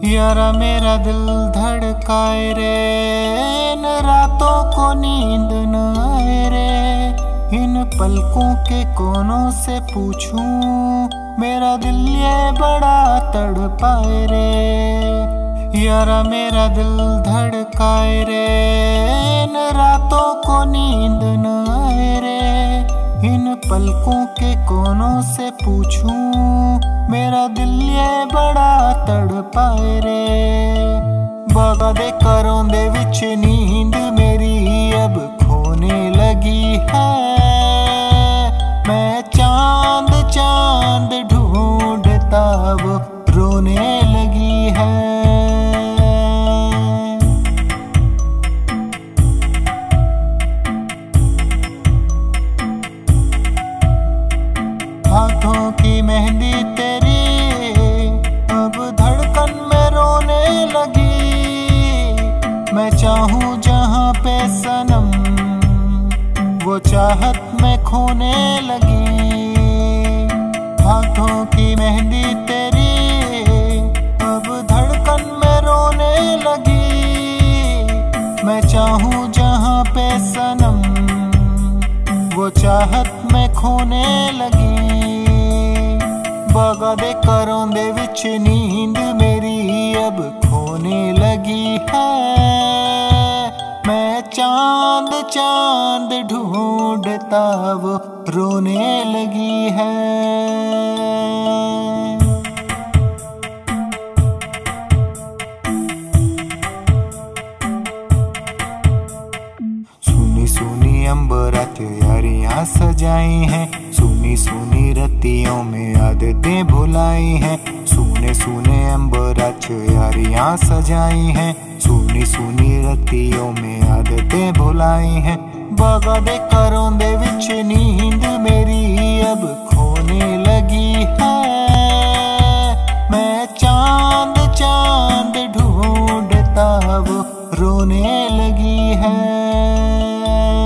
यारा मेरा दिल धड़काए रे, इन रातों को नींद न आए रे। इन पलकों के कोनों से पूछूं, मेरा दिल ये बड़ा तड़पाए रे। यारा मेरा दिल धड़काए रे, इन रातों को नींद न आए रे। इन पलकों के कोनों से पूछूं, मेरा दिल ये बड़ा तड़पाए रे। बगा दे करों दे विच नींद मेरी अब खोने लगी है। मैं चांद चांद ढूंढता वो रोने लगी है। हाथों की मेहंदी तेरी अब धड़कन में रोने लगी। मैं चाहूं जहां पे सनम, वो चाहत में खोने लगी। हाथों की मेहंदी तेरी अब धड़कन में रोने लगी। मैं चाहूं जहां पे सनम, वो चाहत में खोने लगी। बगा दे करों दे विच नींद मेरी अब खोने लगी है। मैं चांद चांद ढूंढता वो रोने लगी है। सुनी सुनी अंबरात यारियां सजाई हैं, सुनी सुनी रतियों में आदतें भुलाई हैं। सुने सुने अंबरात यारियां सजाई हैं, सुनी सुनी रतियों में आदतें भुलाई हैं। बगा दे करों दे विच नींद मेरी अब खोने लगी है। मैं चांद चांद ढूंढता वो रोने लगी है।